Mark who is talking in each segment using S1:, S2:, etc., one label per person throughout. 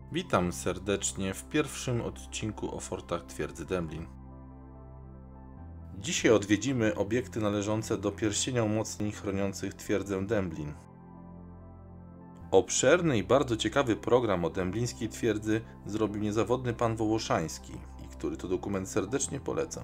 S1: Witam serdecznie w pierwszym odcinku o fortach twierdzy Dęblin. Dzisiaj odwiedzimy obiekty należące do pierścienia umocnień chroniących twierdzę Dęblin. Obszerny i bardzo ciekawy program o dęblińskiej twierdzy zrobił niezawodny pan Wołoszański, i który to dokument serdecznie polecam.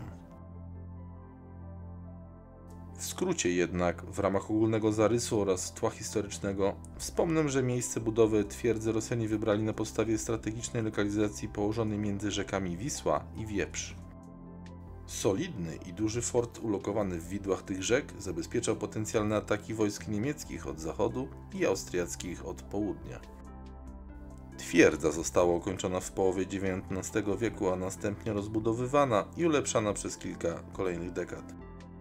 S1: W skrócie jednak, w ramach ogólnego zarysu oraz tła historycznego, wspomnę, że miejsce budowy twierdzy Rosjanie wybrali na podstawie strategicznej lokalizacji położonej między rzekami Wisła i Wieprz. Solidny i duży fort ulokowany w widłach tych rzek zabezpieczał potencjalne ataki wojsk niemieckich od zachodu i austriackich od południa. Twierdza została ukończona w połowie XIX wieku, a następnie rozbudowywana i ulepszana przez kilka kolejnych dekad.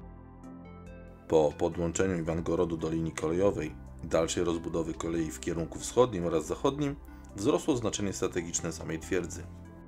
S1: Po podłączeniu Iwangorodu do linii kolejowej i dalszej rozbudowy kolei w kierunku wschodnim oraz zachodnim wzrosło znaczenie strategiczne samej twierdzy.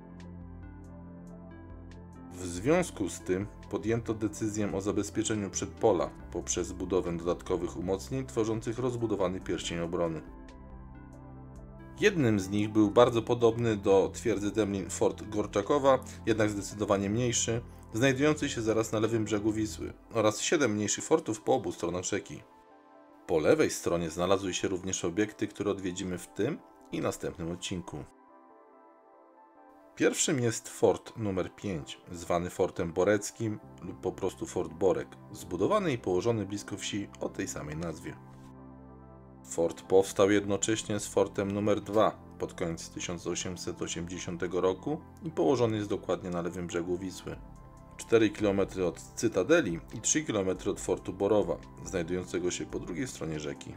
S1: W związku z tym podjęto decyzję o zabezpieczeniu przedpola poprzez budowę dodatkowych umocnień tworzących rozbudowany pierścień obrony. Jednym z nich był bardzo podobny do twierdzy Dęblin fort Gorczakowa, jednak zdecydowanie mniejszy, znajdujący się zaraz na lewym brzegu Wisły, oraz 7 mniejszych fortów po obu stronach rzeki. Po lewej stronie znalazły się również obiekty, które odwiedzimy w tym i następnym odcinku. Pierwszym jest fort numer 5, zwany fortem boreckim lub po prostu fort Borek, zbudowany i położony blisko wsi o tej samej nazwie. Fort powstał jednocześnie z fortem numer 2 pod koniec 1880 roku i położony jest dokładnie na lewym brzegu Wisły. 4 km od Cytadeli i 3 km od fortu Borowa, znajdującego się po drugiej stronie rzeki.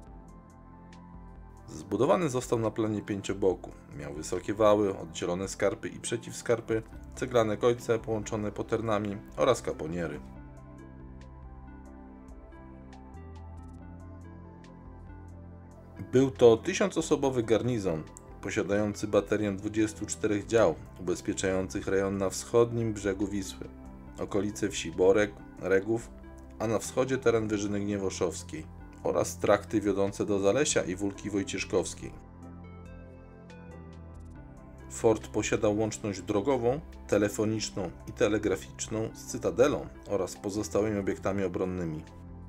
S1: Zbudowany został na planie pięcioboku. Miał wysokie wały, oddzielone skarpy i przeciwskarpy, ceglane kojce połączone poternami oraz kaponiery. Był to 1000-osobowy garnizon, posiadający baterię 24 dział, ubezpieczających rejon na wschodnim brzegu Wisły, okolice wsi Borek, Regów, a na wschodzie teren Wyżyny Gniewoszowskiej oraz trakty wiodące do Zalesia i Wólki Wojcieszkowskiej. Fort posiadał łączność drogową, telefoniczną i telegraficzną z Cytadelą oraz pozostałymi obiektami obronnymi.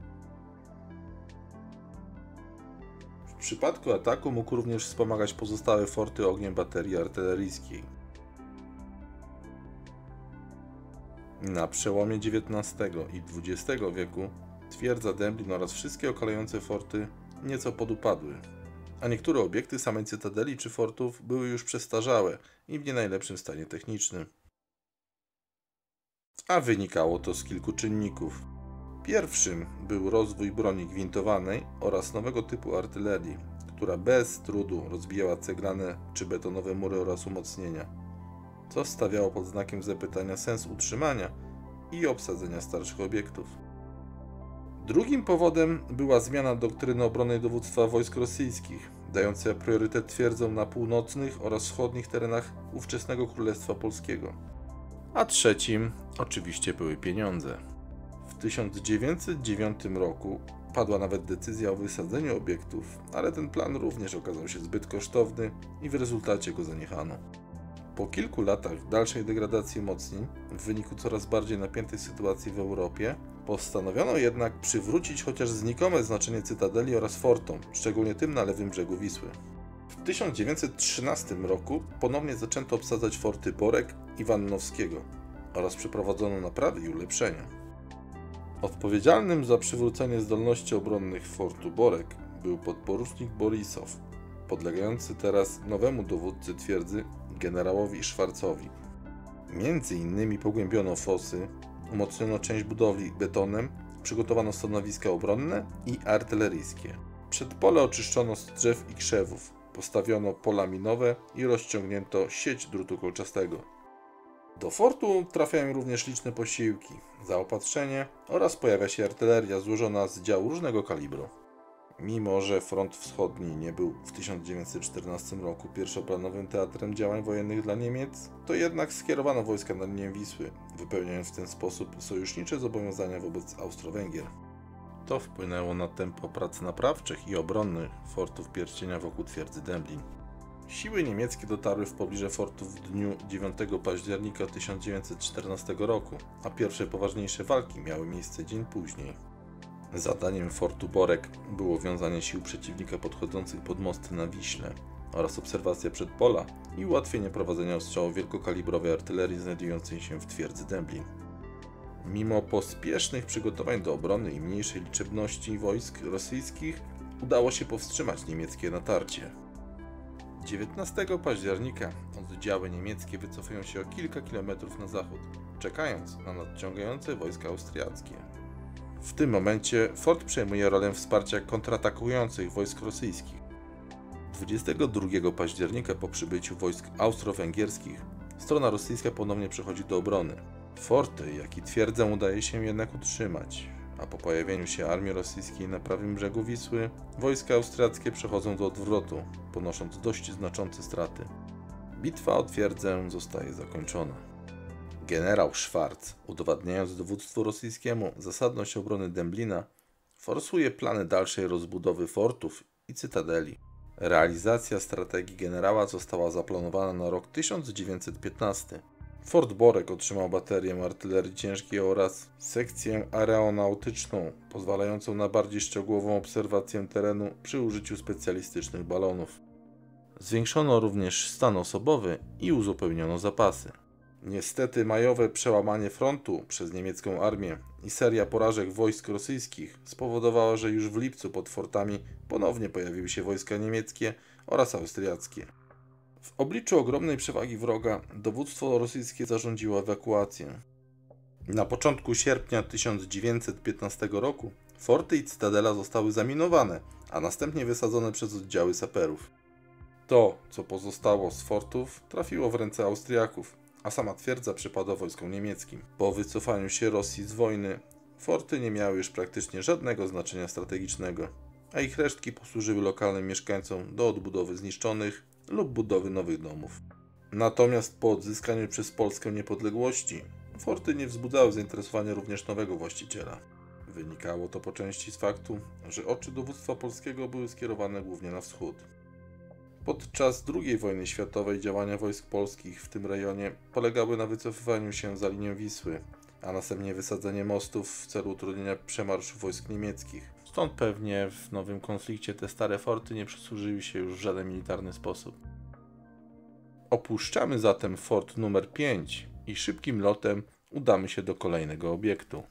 S1: W przypadku ataku mógł również wspomagać pozostałe forty ogniem baterii artyleryjskiej. Na przełomie XIX i XX wieku twierdza Dęblin oraz wszystkie okalające forty nieco podupadły, a niektóre obiekty samej cytadeli czy fortów były już przestarzałe i w nie najlepszym stanie technicznym. A wynikało to z kilku czynników. Pierwszym był rozwój broni gwintowanej oraz nowego typu artylerii, która bez trudu rozbijała ceglane czy betonowe mury oraz umocnienia, co stawiało pod znakiem zapytania sens utrzymania i obsadzenia starszych obiektów. Drugim powodem była zmiana doktryny obronnej dowództwa wojsk rosyjskich, dająca priorytet twierdzom na północnych oraz wschodnich terenach ówczesnego Królestwa Polskiego. A trzecim oczywiście były pieniądze. W 1909 roku padła nawet decyzja o wysadzeniu obiektów, ale ten plan również okazał się zbyt kosztowny i w rezultacie go zaniechano. Po kilku latach dalszej degradacji umocnień, w wyniku coraz bardziej napiętej sytuacji w Europie, postanowiono jednak przywrócić chociaż znikome znaczenie cytadeli oraz fortom, szczególnie tym na lewym brzegu Wisły. W 1913 roku ponownie zaczęto obsadzać forty Borek i Wannowskiego oraz przeprowadzono naprawy i ulepszenia. Odpowiedzialnym za przywrócenie zdolności obronnych fortu Borek był podporucznik Borisow, podlegający teraz nowemu dowódcy twierdzy, generałowi Szwarcowi. Między innymi pogłębiono fosy, umocniono część budowli betonem, przygotowano stanowiska obronne i artyleryjskie. Przedpole oczyszczono z drzew i krzewów, postawiono pola minowe i rozciągnięto sieć drutu kolczastego. Do fortu trafiają również liczne posiłki, zaopatrzenie oraz pojawia się artyleria złożona z dział różnego kalibru. Mimo że front wschodni nie był w 1914 roku pierwszoplanowym teatrem działań wojennych dla Niemiec, to jednak skierowano wojska na linię Wisły, wypełniając w ten sposób sojusznicze zobowiązania wobec Austro-Węgier. To wpłynęło na tempo prac naprawczych i obronnych fortów pierścienia wokół twierdzy Dęblin. Siły niemieckie dotarły w pobliże fortu w dniu 9 października 1914 roku, a pierwsze poważniejsze walki miały miejsce dzień później. Zadaniem fortu Borek było wiązanie sił przeciwnika podchodzących pod mosty na Wiśle oraz obserwacja przedpola i ułatwienie prowadzenia ostrzału wielkokalibrowej artylerii znajdującej się w twierdzy Dęblin. Mimo pospiesznych przygotowań do obrony i mniejszej liczebności wojsk rosyjskich udało się powstrzymać niemieckie natarcie. 19 października oddziały niemieckie wycofują się o kilka kilometrów na zachód, czekając na nadciągające wojska austriackie. W tym momencie fort przejmuje rolę wsparcia kontratakujących wojsk rosyjskich. 22 października po przybyciu wojsk austro-węgierskich strona rosyjska ponownie przechodzi do obrony. Forty, jak i twierdzę, udaje się jednak utrzymać, a po pojawieniu się armii rosyjskiej na prawym brzegu Wisły, wojska austriackie przechodzą do odwrotu, ponosząc dość znaczące straty. Bitwa o twierdzę zostaje zakończona. Generał Schwarz, udowadniając dowództwu rosyjskiemu zasadność obrony Dęblina, forsuje plany dalszej rozbudowy fortów i cytadeli. Realizacja strategii generała została zaplanowana na rok 1915. Fort Borek otrzymał baterię artylerii ciężkiej oraz sekcję aeronautyczną, pozwalającą na bardziej szczegółową obserwację terenu przy użyciu specjalistycznych balonów. Zwiększono również stan osobowy i uzupełniono zapasy. Niestety majowe przełamanie frontu przez niemiecką armię i seria porażek wojsk rosyjskich spowodowała, że już w lipcu pod fortami ponownie pojawiły się wojska niemieckie oraz austriackie. W obliczu ogromnej przewagi wroga dowództwo rosyjskie zarządziło ewakuację. Na początku sierpnia 1915 roku forty i cytadela zostały zaminowane, a następnie wysadzone przez oddziały saperów. To, co pozostało z fortów, trafiło w ręce Austriaków, a sama twierdza przypadła wojskom niemieckim. Po wycofaniu się Rosji z wojny, forty nie miały już praktycznie żadnego znaczenia strategicznego, a ich resztki posłużyły lokalnym mieszkańcom do odbudowy zniszczonych lub budowy nowych domów. Natomiast po odzyskaniu przez Polskę niepodległości, forty nie wzbudzały zainteresowania również nowego właściciela. Wynikało to po części z faktu, że oczy dowództwa polskiego były skierowane głównie na wschód. Podczas II wojny światowej działania wojsk polskich w tym rejonie polegały na wycofywaniu się za linię Wisły, a następnie wysadzenie mostów w celu utrudnienia przemarszu wojsk niemieckich. Stąd pewnie w nowym konflikcie te stare forty nie przysłużyły się już w żaden militarny sposób. Opuszczamy zatem fort numer 5 i szybkim lotem udamy się do kolejnego obiektu.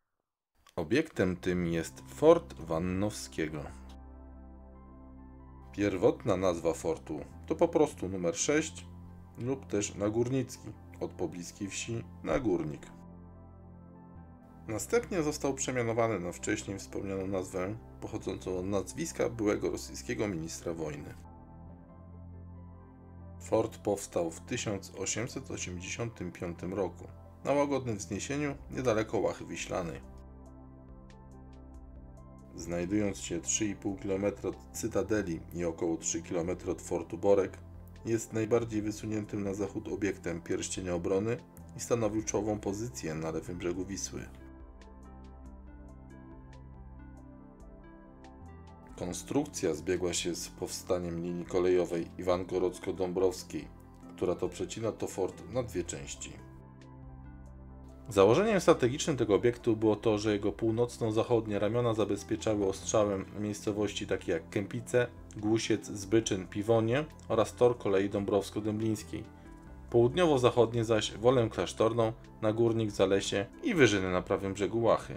S1: Obiektem tym jest Fort Wannowskiego. Pierwotna nazwa fortu to po prostu numer 6 lub też Nagórnicki, od pobliskiej wsi Nagórnik. Następnie został przemianowany na wcześniej wspomnianą nazwę pochodzącą od nazwiska byłego rosyjskiego ministra wojny. Fort powstał w 1885 roku na łagodnym wzniesieniu niedaleko Łachy Wiślanej. Znajdując się 3,5 km od Cytadeli i około 3 km od Fortu Borek, jest najbardziej wysuniętym na zachód obiektem pierścienia obrony i stanowił czołową pozycję na lewym brzegu Wisły. Konstrukcja zbiegła się z powstaniem linii kolejowej Iwangorodzko-Dąbrowskiej, która to przecina to fort na dwie części. Założeniem strategicznym tego obiektu było to, że jego północno-zachodnie ramiona zabezpieczały ostrzałem miejscowości takie jak Kępice, Głusiec, Zbyczyn, Piwonie oraz tor kolei dąbrowsko-dęblińskiej. Południowo-zachodnie zaś Wolę Klasztorną, Nagórnik, Zalesie i Wyżyny na prawym brzegu Łachy.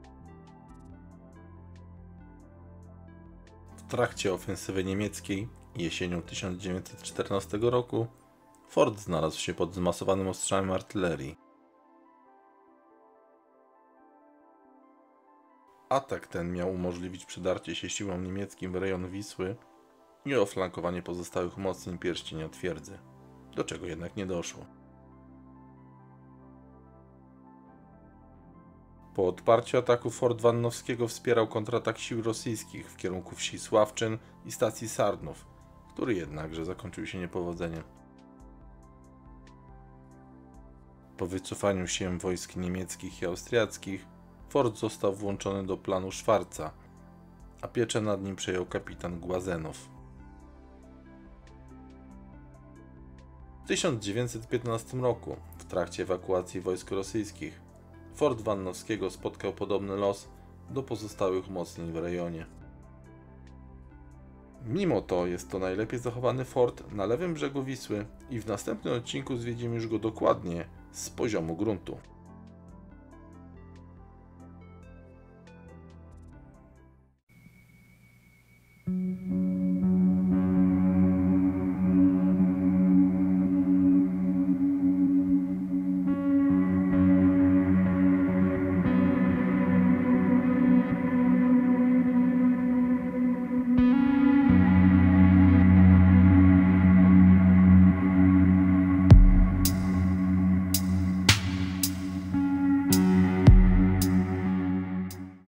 S1: W trakcie ofensywy niemieckiej jesienią 1914 roku fort znalazł się pod zmasowanym ostrzałem artylerii. Atak ten miał umożliwić przedarcie się siłom niemieckim w rejon Wisły i oflankowanie pozostałych umocnień pierścienia twierdzy, do czego jednak nie doszło. Po odparciu ataku Fort Wannowskiego wspierał kontratak sił rosyjskich w kierunku wsi Sławczyn i stacji Sarnów, który jednakże zakończył się niepowodzeniem. Po wycofaniu się wojsk niemieckich i austriackich fort został włączony do planu Schwarza, a pieczę nad nim przejął kapitan Głazenow. W 1915 roku, w trakcie ewakuacji wojsk rosyjskich, Fort Wannowskiego spotkał podobny los do pozostałych umocnień w rejonie. Mimo to jest to najlepiej zachowany fort na lewym brzegu Wisły i w następnym odcinku zwiedzimy już go dokładnie z poziomu gruntu.